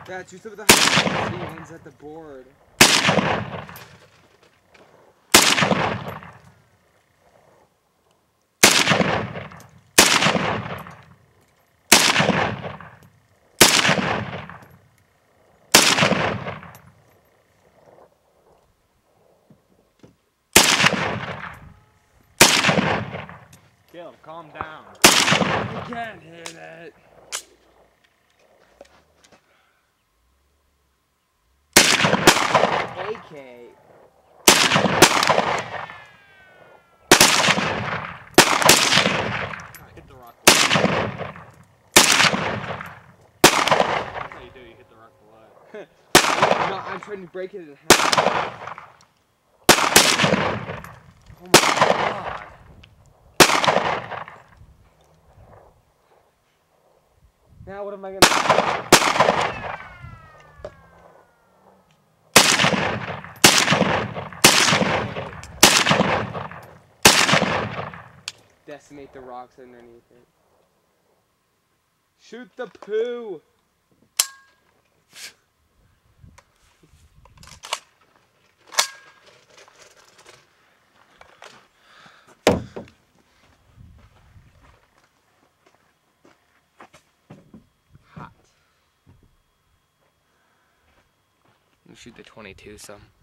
Yeah, shoot some of the high ones at the board. Caleb, calm down. I can't hit it. AK. Hit the rock below. That's how you do it, you hit the rock below. No, I'm trying to break it in half. Oh my god. Now what am I gonna decimate the rocks underneath it. Shoot the poo! Hot. Let me shoot the 22 some.